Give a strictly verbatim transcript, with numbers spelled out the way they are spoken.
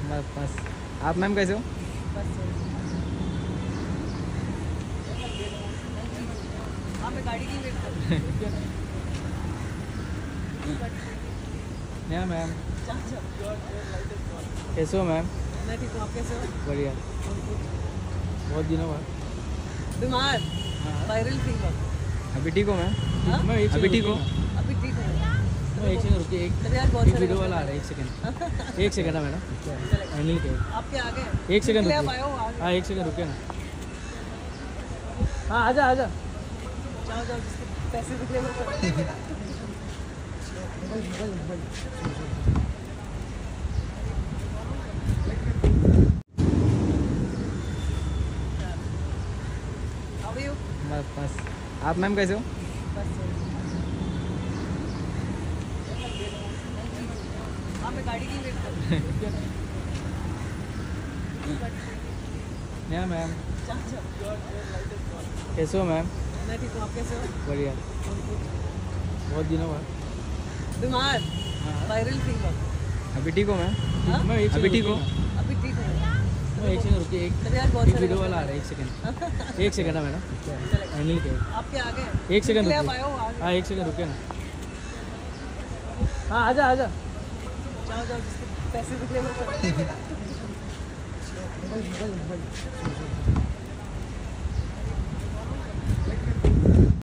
बस बस। आप मैम कैसे हो? गाड़ी की वेट कर या मैम कैसे हो मैम? मैं ठीक हूँ, आप कैसे हो? बढ़िया। बहुत दिनों बाद। बीमार, वायरल फीवर। अभी ठीक हो मैम? हाँ? मैं अभी ठीक हो? अभी ठीक है। एक सेकंड रुकिए, एक तभी आज बहुत एक सारे वीडियो वाला आ कस्टमर रहा है, एक सेकंड एक सेकंड है मैडम। अनिल के आपके आगे एक सेकंड निकले आप रुकिए। आए हो आगे। हाँ एक सेकंड रुकिए ना। हाँ आजा आजा। जाओ जाओ, जिसके पैसे निकले वो करो। How are you? बस बस। आप मैम कैसे हो? हाँ, मैं गाड़ी की वेट कर या मैम जाओ जाओ। कैसे हो मैम? मैं ठीक हूँ, आप कैसे हो? बढ़िया। बहुत दिनों बाद। बीमार, वायरल फीवर। अभी ठीक हो मैम? हाँ? मैं अभी ठीक हो? अभी ठीक है। एक सेकंड रुकिए, एक तभी आज बहुत एक सारे वीडियो वाला आ रहा है, एक सेकंड एक सेकंड है मैडम। अनिल के आपके आगे एक सेकंड निकले आप रुकिए। आए हो आगे। हाँ एक सेकंड रुकिए ना। हाँ आजा आजा। जाओ जाओ, जिसके पैसे निकले वो करो।